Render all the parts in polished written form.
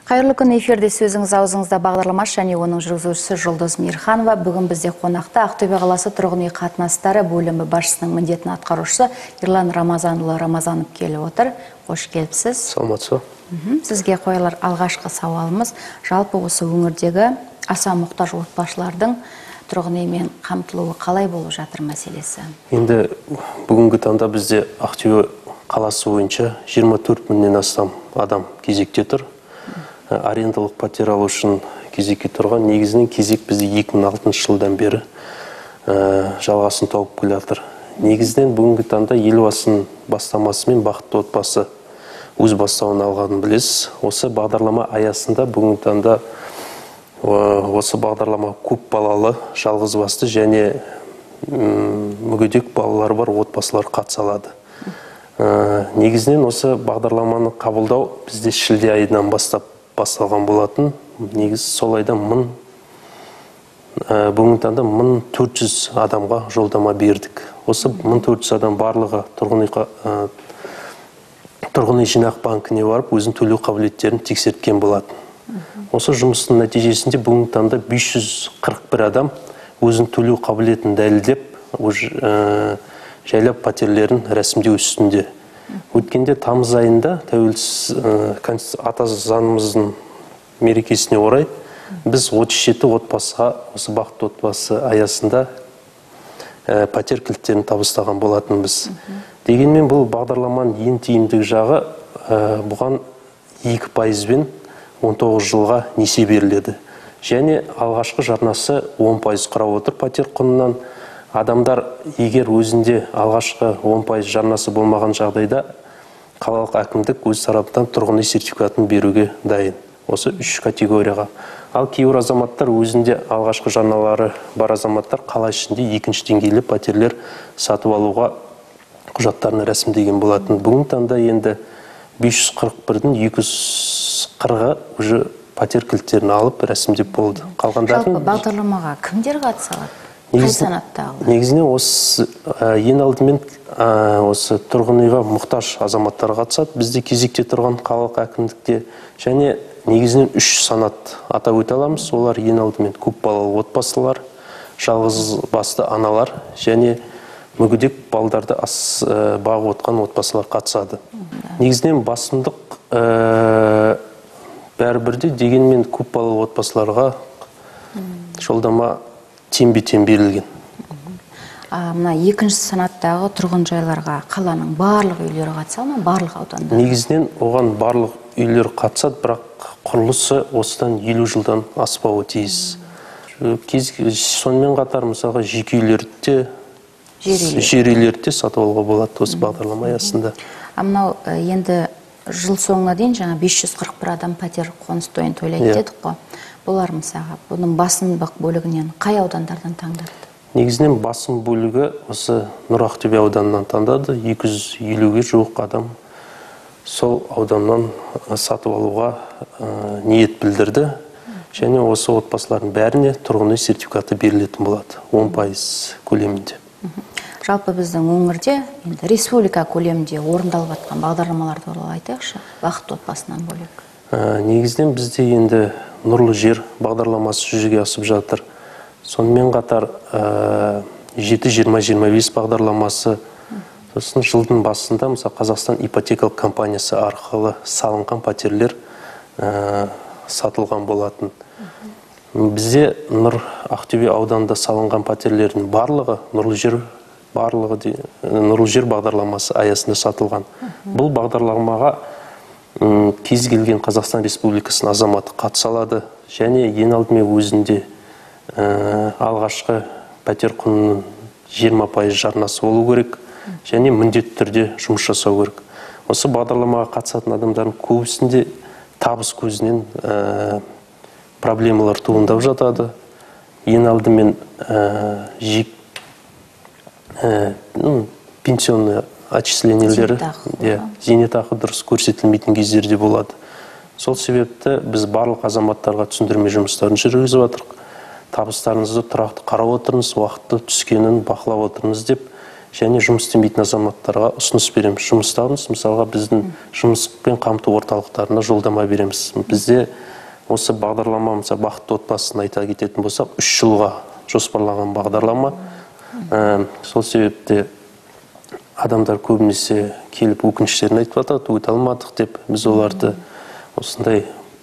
Қайырлы күн, эфирде сөзіңіз аузыңызда бағдарламасы және оның жүргізушісі Жұлдыз Мейірханова. Бүгін бізде қонақта Ақтөбе қаласы тұрғын үй қатынастары бөлімі басшысының міндетін атқарушысы Ерлан Рамазанұлы Рамазанов келіп отыр. Қош келіпсіз. Саламатсыз. Сізге қойылар алғашқы сауалымыз, жалпы осы өңірдегі аса мұқтаж отбасылардың тұрғын үймен қамтылуы қалай болып жатыр мәселесі? Енді бүгінгі таңда бізде Ақтөбе қаласы бойынша 24 мыңнан астам адам кезекте тұр. Арендалық пәтер алу үшін кезекке тұрған. Негізінен кезек бізде 2006 жылдан бері жалғасын тауып келе жатыр. Негізінен бүгінгі таңда елбасының бастамасымен бақытты отбасы өз бастауын алғанын білесіз. Осы бағдарлама аясында бүгінгі таңда осы бағдарлама көп балалы, жалғыз басты және мүгедек балалары бар отбасылар қатыса алады. Негізінен осы бағдарламаны қабылдау бізде шілде айынан басталған болатын. Негіз сол айда бүгінгі таңда 1400 адамға жолдама бердік. Осы 1400 адам барлығы тұрғын үй жинақ банкіне барып, өзін төлеу қабілеттерін тексерткен болатын. Осы жұмыстың нәтижесінде бүгінгі таңда 541 адам өзін төлеу қабілетін дәлелдеп, жайлап пәтерлерін рәсімдеу үстінде. Өткенде тамыз айында тәуелсіз ата заңымыздың мерекесіне орай біз 37 отбасыға осы бақытты отбасы аясында пәтер кілттерін табыстаған болатынбыз. Дегенмен бұл бағдарламаның ең тиімді жағы бұған 2%-бен 19 жылға несие беріледі. Және алғашқы жарнасы 10% құрап отыр пәтер құнынан. Адамдар егер өзінде алғашқы 10% жарнасы болмаған жағдайда қалалық әкімдік өз тарапынан тұрғын үй сертификатын беруге дайын. Осы 3 категорияға. Ал кейбір азаматтар өзінде алғашқы жарналары бар азаматтар қала ішінде екінші деңгейлі пәтерлер сатып алуға құжаттарын рәсімдеген болатын. Бүгінгі таңда енді 541-дің 240-ы уже пәтер кілттерін алып рәсімдеп болды. Жалпы бағдарламаға кімдер қатыса алады? Қай санаттағылар? Негізінен осы ең алдымен осы тұрғын үйға мұқтаж азаматтар қатысады. Бізде кезекте тұрған қалалық әкімдікте және негізінен 3 санат атап өте аламыз. Олар ең алдымен көп балалы отбасылар, жалғыз басты аналар және мүгедек балдарды бағып отқан отбасылар қатысады. Негізінен басымдық бәрібірде, дегенмен көп балалы отбасыларға жолдама теңбе-тең берілген. Мына екінші санаттағы тұрғын жайларға қаланың барлық үйлері қатыса ма, барлық ауданда? Негізінен оған барлық үйлер қатысады, бірақ құрылысы осыдан 50 жылдан аспауы тиіс. Сонымен қатар мысалға жеке үйлерді, жер үйлерді сатып алуға болады осы бағдарлама аясында. Мынау енді жыл соңына дейін жаңа 541 адам пәтер қоныс тойын тойлайды дедік қой. Бұлар мысаға, бұның басымдық бөлігінен қай аудандардан таңдады? Негізінен басым бөлігі осы Нұр Ақтөбе ауданынан таңдады. 250-ге жуық адам сол ауданнан сатып алуға ниет білдірді. Және осы отбасылардың бәріне тұрғын үй сертификаты берілетін болады. 10% көлемінде. Жалпы біздің өңірде, енді республика көлемінде орындалып жатқан бағдарламалар туралы айтайықшы, бақытты отбасынан бөлек. Негізінен бізде енді Нұрлы жер бағдарламасы жүзеге асып жатыр. Сонымен қатар 7-20-25 бағдарламасы, сосын жылдың басында Қазақстан ипотекалық компаниясы арқылы салынған пәтерлер сатылған болатын. Бізде Нұр Ақтөбе ауданында салынған пәтерлердің барлығы Нұрлы жер бағдарламасы аясында сатылған. Бұл бағдарламаға кез келген Қазақстан Республикасының азаматы қатыса алады және ең алдымен өзінде алғашқы пәтер құнының 20% жарнасы болу керек және міндетті түрде жұмыс жасау керек. Осы бағдарламаға қатысатын адамдардың көбісінде табыс көзінен проблемалар туындап жатады. Ең алдымен пенсионный отчислениелері, зейнетақы дұрыс көрсетілмейтін кездерде болады. Сол себепті біз барлық азаматтарға түсіндірме жұмыстарын жүргізіп жатырмыз. Табыстарыңызды тұрақты қарап отырыңыз, уақытты түскенін бақылап отырыңыз деп және жұмыс істемейтін азаматтарға ұсыныс береміз. Жұмыстағымыз, мысалға біздің жұмыспен қамту орталықтарына жолдама береміз. Бізде осы бағдарлама, мысалы бақытты отбасын айта кететін болсақ, 3 жылға жоспарлаған бағдарлама. Сол себепте адамдар көбінесе келіп өкініштерін айтып жатады, өте алмадық деп. Біз оларды осындай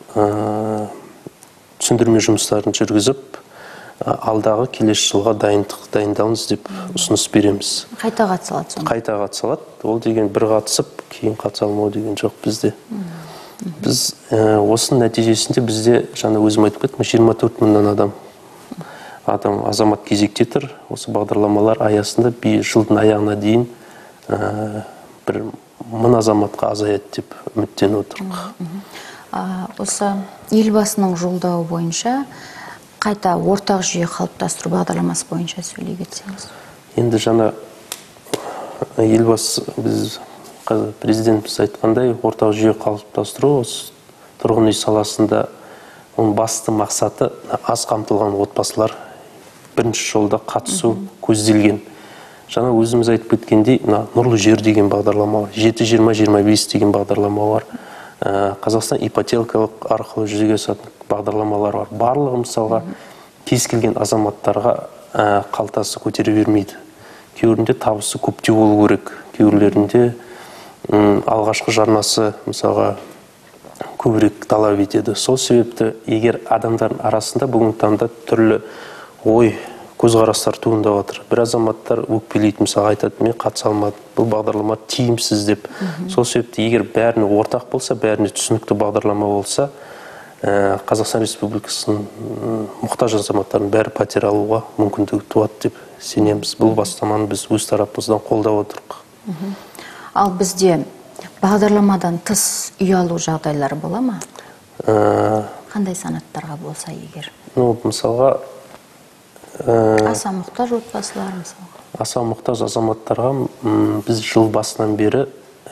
түсіндірме жұмыстарын жүргізіп, алдағы келесі жылға дайындалыңыз деп ұсыныс береміз. Қайта қатысалады сонда? Қайта қатысалады. Ол деген бір қатысып, кейін қатыса алмау деген жоқ бізде. Біз осының нәтижесінде бізде, жаңа өзім айтып кеттім, 24 мыңнан азамат кезекте тұр. Осы бағдарламалар аясында жылдың аяғына дейін бір 1000 азаматқа азаяды деп үміттеніп отырмыз. Осы елбасының жолдауы бойынша қайта ортақ жүйе қалыптастыру бағдарламасы бойынша сөйлей кетсеңіз. Енді жаңа елбасы біз президентіміз айтқандай, ортақ жүйе қалыптастыру осы тұрғын үй саласында оның басты мақсаты аз қамтылған отбасылар бірінші жолда қатысу көзделген. Жаңа өзіміз айтып кеткендей, нұрлы жер деген бағдарлама бар, 7-20-25 деген бағдарлама бар. Қазақстан ипотекалық арқылы жүзеге асатын бағдарламалар бар. Барлығы мысалға кез келген азаматтарға қалтасы көтере бермейді. Кейбірінде табысы көптеу болу керек, кейбіреулерінде алғашқы жарнасы мысалға көбірек талап етеді. Сол себепті егер адамдардың арасында бүгінгі таңда түрлі ой, көзқарастар туындап жатыр. Бір азаматтар өкпелейді, мысалы айтады, мен қатыса алмадым, бұл бағдарлама тиімсіз деп. Сол себепті егер бәріне ортақ болса, бәріне түсінікті бағдарлама болса, Қазақстан Республикасының мұқтаж азаматтардың бәрі пәтер алуға мүмкіндігі туады деп сенеміз. Бұл бастаманы біз өз тарапымыздан қолдап отырмыз. Ал бізде бағдарламадан тыс үй алу жағдайлары бола ма? Қандай санаттарға болса егер? Мысалға аса мұқтаж отбасылар мысалға? Аса мұқтаж азаматтарға біз жыл басынан бері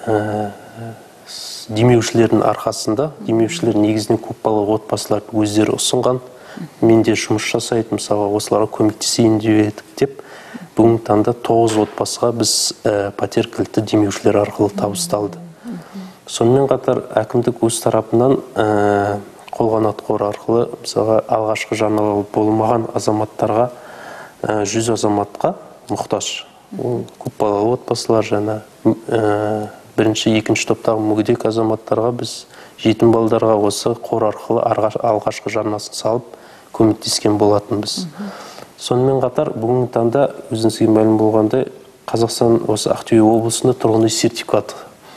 демеушілердің арқасында, демеушілер негізінен көпбалалы отбасыларды өздері ұсынған, менде жұмыс жасайды, мысалға осыларға көмектесейін деп, бүгінгі таңда 9 отбасыға біз пәтер кілті демеушілер арқылы табысталды. Сонымен қатар әкімдік өз тарапынан қолғанат қоры арқылы мысалға алғашқы жарналары болмаған азаматтарға 100 азаматқа мұқтаж. Көпбалалы отбасылар жаңа бірінші, екінші топтағы мүгедек азаматтарға біз жетім балаларға осы қор арқылы алғашқы жарнасын салып көмектескен болатынбыз. Сонымен қатар бүгінгі таңда өзіңізге мәлім болғандай, Қазақстан осы Ақтөбе облысында тұрғын үй сертификат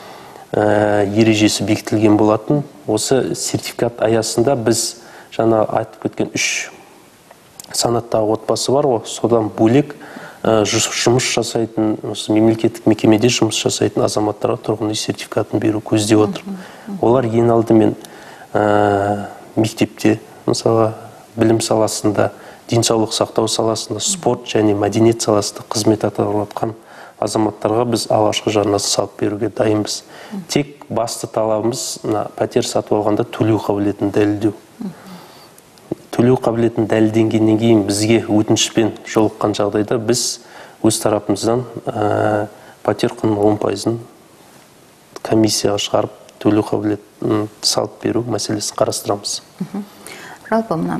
ережесі бекітілген болатын. Осы сертификат аясында біз жаңа айтып кеткен 3 санаттағы отбасы бар, содан бөлек жұмыс жасайтын, мемлекеттік мекемеде жұмыс жасайтын азаматтарға тұрғын үй сертификатын беру көздеп отыр. Олар ең алдымен мектепте, мысалға білім саласында, денсаулық сақтау саласында, спорт және мәдениет саласында қызмет атқаратын азаматтарға біз алғашқы жарнасы салып беруге дайынбыз. Тек басты талабымыз пәтер сатып алғанда төлеу қабілетін дәлелдеу. Төлеу қабілетін дәлелденгеннен кейін бізге өтінішпен жолыққан жағдайда біз өз тарапымыздан пәтер құнының 10%-ын комиссияға шығарып төлеу қабілетін салып беру мәселесін қарастырамыз. Жалпы мына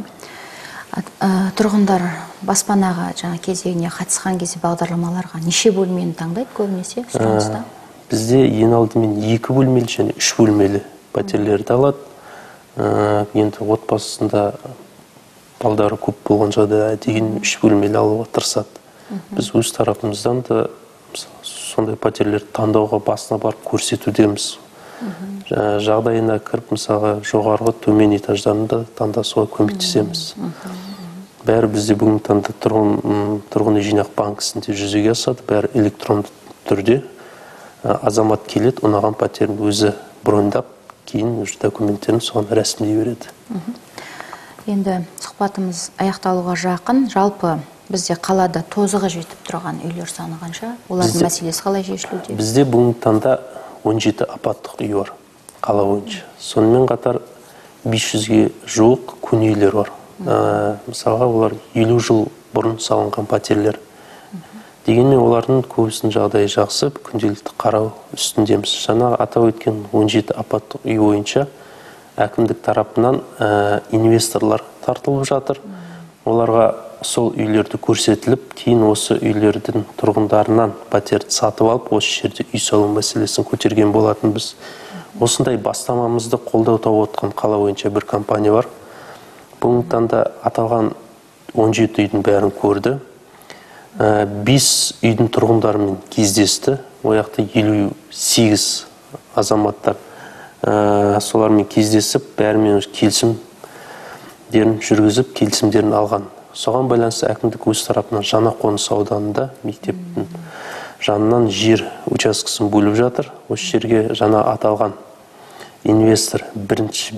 тұрғындар баспанаға жаңа кезегіне қатысқан кезде бағдарламаларға неше бөлмені таңдайды көбінесе сұраныста? Бізде ең алдымен 2 бөлмелі және 3 бөлмелі пәтерлерді алады. Енді отбасында балдары көп болған жағдайда деген 3 бөлмелі алуға тырысады. Біз өз тарапымыздан да сондай пәтерлерді таңдауға басына барып көрсетудеміз. Жағдайына кіріп, мысалға жоғарғы төмен этаждарында таңдасуға көмектесеміз. Бәрі бізде бүгінгі таңда тұрғын үй жинақ банкісінде жүзеге асады, бәрі электронды түрде. Азамат келеді, ұнаған пәтерін өзі броньдап, кейін документтерін соған рәсімдей береді. Енді сұхбатымыз аяқталуға жақын. Жалпы бізде қалада тозығы жетіп тұрған үйлер саны қанша? Олардың мәселесі қалай шешілуде? Бізде бүгінгі таңда 17 апаттық үй бар қала бойынша. Сонымен қатар 500-ге жуық көне үйлер бар. Мысалға олар 50 жыл бұрын салынған пәтерлер. Дегенмен олардың көбісінің жағдайы жақсы, күнделікті қарау үстіндеміз. Жаңағы атап өткен 17 апаттық үй бойынша әкімдік тарапынан инвесторлар тартылып жатыр. Оларға сол үйлерді көрсетіліп, кейін осы үйлердің тұрғындарынан пәтерді сатып алып, осы жерде үй салу мәселесін көтерген болатын біз. Осындай бастамамызды қолдау тауып отқан қала бойынша бір компания бар. Бүгінгі таңда аталған 17 үйдің бәрін көрді. 5 үйдің тұрғындарымен кездесті. Ояқты 58 азаматтар солармен кездесіп, бәрімен келісімдерін жүргізіп, келісімдерін алған. Соған байланысты әкімдік өз тарапынан Жаңақоныс ауданында мектептің жанынан жер учаскесін бөліп жатыр. Осы жерге жаңа аталған инвестор бірінші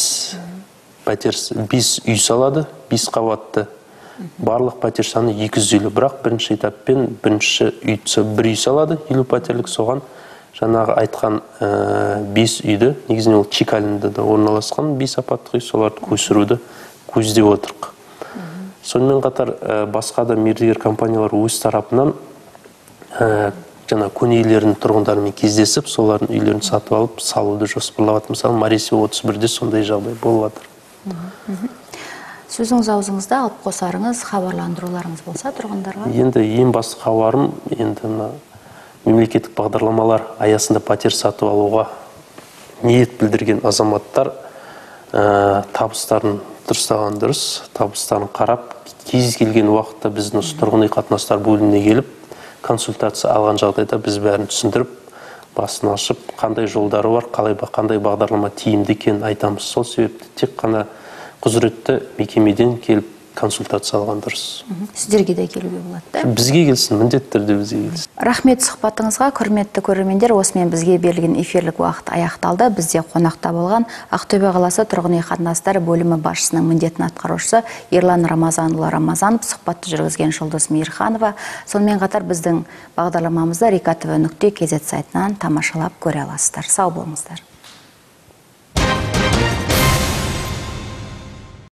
5 үй салады, 5 қабатты. Барлық пәтер саны 250, бірақ бірінші этаппен бірінші бір үй салады, 50 пәтерлік. Соған жаңағы айтқан 5 үйді, негізінен ол Чекалинде орналасқан 5 апаттық үй, соларды көшіруді көздеп отырық. Сонымен қатар басқа да мердігер компаниялар өз тарапынан көне үйлердің тұрғындарымен кездесіп, солардың үйлерін сатып алып, салуды жоспарлап жатыр. Мысалы, Маресия 31-де сондай жағдай болып жатыр. Сөзіңіз аузыңызда алып қосарыңыз, хабарландыруларыңыз болса тұрғындарға? Енді ең басты хабарым, мемлекеттік бағдарламалар аясында пәтер сатып алуға ниет білдірген азаматтар табыстарын дұрыстаған дұрыс, табыстарын қарап, кез келген уақытта біздің осы тұрғын үй қатынастар бөліміне келіп, консультация алған жағдайда біз бәрін түсіндіріп, басын ашып, қандай жолдары бар, қандай бағдарлама тиімді екенін айтамыз. Сол себепті тек қана құзыретті мекемеден келіп консультация алған дұрыс. Сіздерге де келуге болады? Бізге келсін, міндетті түрде бізге келсін. Рахмет сұхбатыңызға, құрметті көрермендер. Осымен бізге берілген эфирлік уақыт аяқталды. Бізде қонақта болған Ақтөбе қаласы тұрғын үй қатынастары бөлімі басшысының міндетін атқарушысы Ерлан Рамазанұлы Рамазанов, сұхбатты жүргізген Жұлдыз Мейірханова. Сонымен қатар біздің бағдарламамызды rikatv.kz сайтынан тамашалап көре аласыздар. Сау болыңыздар.